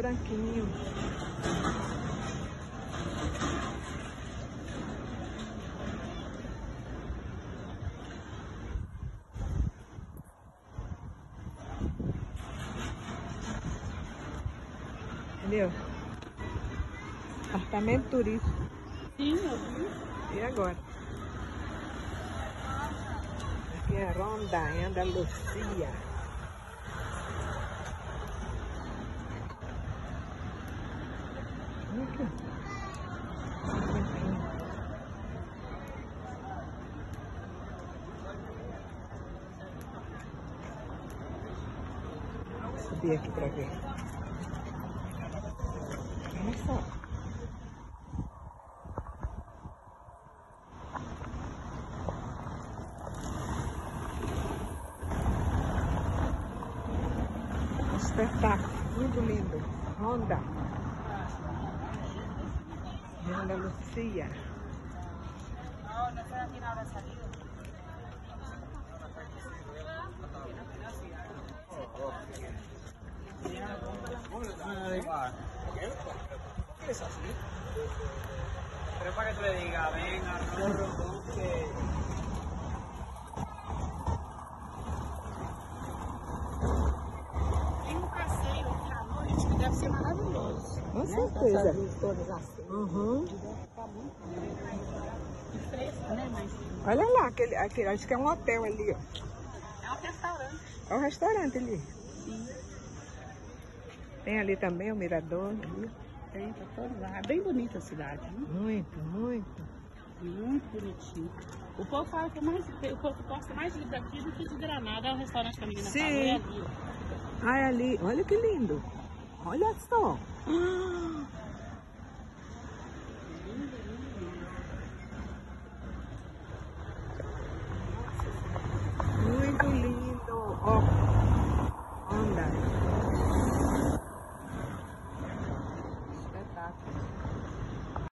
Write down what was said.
branquinho. Entendeu? Apartamento turístico. Sim, eu vi. E agora? Aqui é Ronda, em Andalucia. Aqui. Vou subir aqui para ver. Olha só. Espetáculo, muito lindo. Ronda. De Andalucia. No, no sé a quién habrá salido. ¿Qué es así? Pero es para que tú le digas, venga, no, que... Tem um passeio aqui à noite que deve ser maravilhoso. Com certeza. Essas luzes todas assim. Uhum. Deve ficar muito bom. Fresco, né? Mas Olha lá, aquele, acho que é um hotel ali, ó. é um restaurante. É um restaurante ali. Sim. Tem ali também o mirador. Ali. Tem pra todo lado. É bem bonita a cidade, né? Muito, muito. Muito bonitinho. O povo fala que o povo gosta mais de daqui do que de Granada. É um restaurante que a menina Sim. falou, é ali. Ai, ali, olha que lindo. Olha só. Ah,